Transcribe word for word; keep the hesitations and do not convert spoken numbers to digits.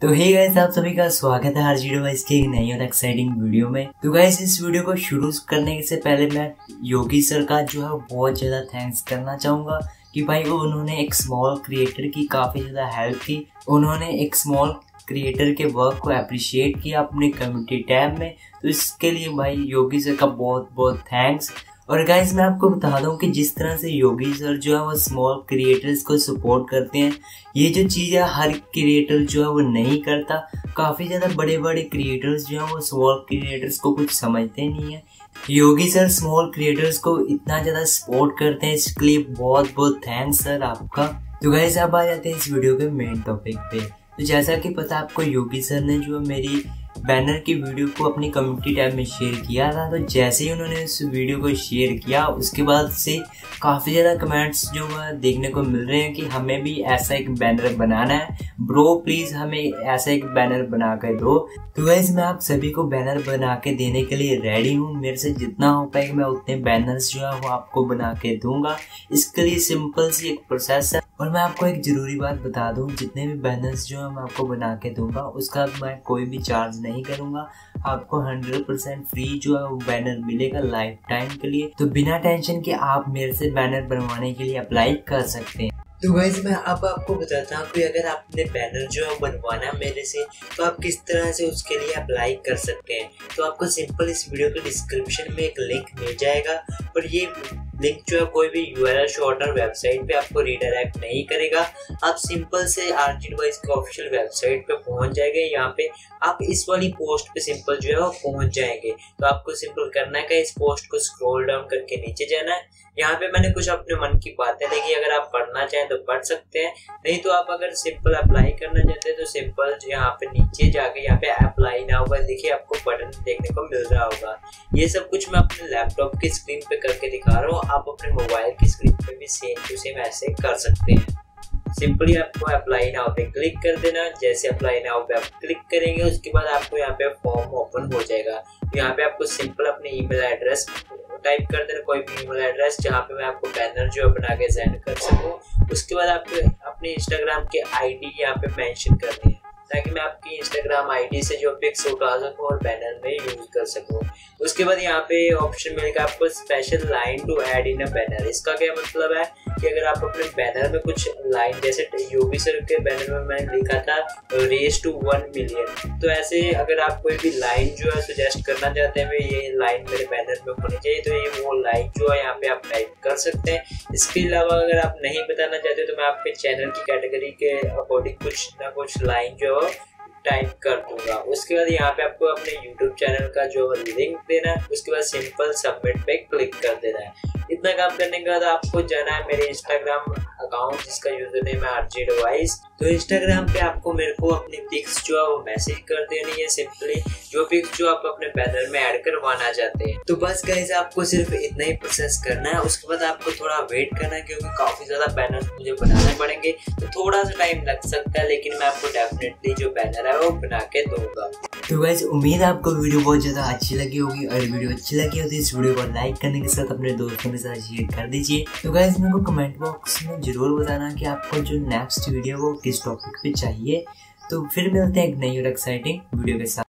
तो hey guys, आप सभी का स्वागत है आरजी डिवाइस के एक नई और एक्साइटिंग वीडियो में। तो गाइस, इस वीडियो को शुरू करने से पहले मैं योगी सर का जो है बहुत ज़्यादा थैंक्स करना चाहूँगा कि भाई वो उन्होंने एक स्मॉल क्रिएटर की काफ़ी ज़्यादा हेल्प की। उन्होंने एक स्मॉल क्रिएटर के वर्क को अप्रिशिएट किया अपने कम्युनिटी टैब में। तो इसके लिए भाई योगी सर का बहुत बहुत थैंक्स। और गाइस, मैं आपको बता दूं कि जिस तरह से योगी सर जो है वो स्मॉल क्रिएटर्स को सपोर्ट करते हैं, ये जो चीज़ है हर क्रिएटर जो है वो नहीं करता। काफ़ी ज़्यादा बड़े बड़े क्रिएटर्स जो हैं वो स्मॉल क्रिएटर्स को कुछ समझते नहीं है। योगी सर स्मॉल क्रिएटर्स को इतना ज़्यादा सपोर्ट करते हैं, इसके लिए बहुत बहुत थैंक्स सर आपका। तो गाइस, अब आ जाते हैं इस वीडियो के मेन टॉपिक पे। तो जैसा कि पता आपको, योगी सर ने जो मेरी बैनर की वीडियो को अपनी कम्युनिटी टैब में शेयर किया था। तो जैसे ही उन्होंने उस वीडियो को शेयर किया, उसके बाद से काफ़ी ज़्यादा कमेंट्स जो है देखने को मिल रहे हैं कि हमें भी ऐसा एक बैनर बनाना है ब्रो, प्लीज़ हमें ऐसा एक बैनर बना कर दो। तो गाइस, मैं आप सभी को बैनर बना के देने के लिए रेडी हूँ। मेरे से जितना हो पाएगा मैं उतने बैनर्स जो है वो आपको बना के दूंगा। इसके लिए सिंपल सी एक प्रोसेस है। और मैं आपको एक ज़रूरी बात बता दूं, जितने भी बैनर्स जो है मैं आपको बना के दूंगा उसका मैं कोई भी चार्ज नहीं करूंगा। आपको हंड्रेड परसेंट फ्री जो है वो बैनर मिलेगा लाइफ टाइम के लिए। तो बिना टेंशन के आप मेरे से बैनर बनवाने के लिए अप्लाई कर सकते हैं। तो गाइस, मैं अब आपको बताता हूँ कि अगर आपने बैनर जो है बनवाना है मेरे से, तो आप किस तरह से उसके लिए अप्लाई कर सकते हैं। तो आपको सिंपल इस वीडियो के डिस्क्रिप्शन में एक लिंक मिल जाएगा, और ये लिंक जो है कोई भी यूआरएल शॉर्टनर वेबसाइट पे आपको रिडायरेक्ट नहीं करेगा। आप सिंपल से आरजी डिवाइस के ऑफिशियल वेबसाइट पे पहुंच जाएंगे। यहाँ पे आप इस वाली पोस्ट पे सिंपल जो है वो पहुंच जाएंगे। तो आपको सिंपल करना है कि इस पोस्ट को स्क्रॉल डाउन करके नीचे जाना है। यहाँ पे मैंने कुछ अपने मन की बातें लिखी, अगर आप पढ़ना चाहें तो पढ़ सकते हैं, नहीं तो आप अगर सिंपल अप्लाई करना चाहते हैं तो सिंपल यहाँ पे नीचे जाके यहाँ पे अप्लाई नाउ का देखिए आपको बटन देखने को मिल रहा होगा। ये सब कुछ मैं अपने लैपटॉप की स्क्रीन पे करके दिखा रहा हूँ, आप अपने मोबाइल की स्क्रीन पे भी सेम टू सेम ऐसे कर सकते हैं। सिंपली आपको अप्लाई नाउ पे क्लिक कर देना। जैसे अप्लाई नाउ पे आप क्लिक करेंगे, उसके बाद आपको यहाँ पे फॉर्म ओपन हो जाएगा। यहाँ पे आपको सिंपल अपने ईमेल एड्रेस टाइप कर देना, कोई भी ईमेल एड्रेस जहाँ पे मैं आपको बैनर जो है बना के सेंड कर सकूँ। उसके बाद आपको अपने इंस्टाग्राम के आईडी यहाँ पे मेंशन करनी है, ताकि मैं आपकी इंस्टाग्राम आईडी से जो पिक्स उठा सकूँ और बैनर में यूज कर सकूँ। उसके बाद यहाँ पे ऑप्शन मिलेगा आपको special line to add in a banner. इसका क्या मतलब है कि अगर आप अपने बैनर में कुछ लाइन, जैसे योगी सर के बैनर में मैंने लिखा था रेस टू वन मिलियन, तो ऐसे अगर आप कोई भी लाइन जो है सजेस्ट करना चाहते हैं ये लाइन मेरे बैनर में होनी चाहिए, तो ये वो लाइन जो है यहाँ पे आप टाइप कर सकते हैं। इसके अलावा अगर आप नहीं बताना चाहते तो मैं आपके चैनल की कैटेगरी के अकॉर्डिंग कुछ ना कुछ लाइन जो है टाइप कर दूंगा। उसके बाद यहाँ पे आपको अपने यूट्यूब चैनल का जो लिंक देना है, उसके बाद सिंपल सबमिट पे क्लिक कर देना है। इतना काम करने के बाद आपको जाना है मेरे इंस्टाग्राम अकाउंट जिसका यूजर नेम है आरजी डिवाइस। तो इंस्टाग्राम पे आपको मेरे को अपनी पिक्स जो है वो मैसेज कर देनी है, सिंपली जो पिक्स जो आप अपने बैनर में ऐड करवाना चाहते हैं। तो बस गाइस, आपको सिर्फ इतना ही प्रोसेस करना है। उसके बाद आपको थोड़ा वेट करना है, क्योंकि काफी ज्यादा बैनर मुझे बनाने पड़ेंगे, तो थोड़ा सा टाइम लग सकता है, लेकिन मैं आपको डेफिनेटली जो बैनर है वो बना के दूंगा। तो गाइस, उम्मीद है आपको वीडियो बहुत ज्यादा अच्छी लगी होगी, और वीडियो अच्छी लगी हो तो इस वीडियो को लाइक करने के साथ अपने दोस्तों के साथ शेयर कर दीजिए। तो गाइस, मेरे को कमेंट बॉक्स में जरूर बताना कि आपको जो नेक्स्ट वीडियो वो किस टॉपिक पे चाहिए। तो फिर मिलते हैं एक नई और एक्साइटिंग वीडियो के साथ।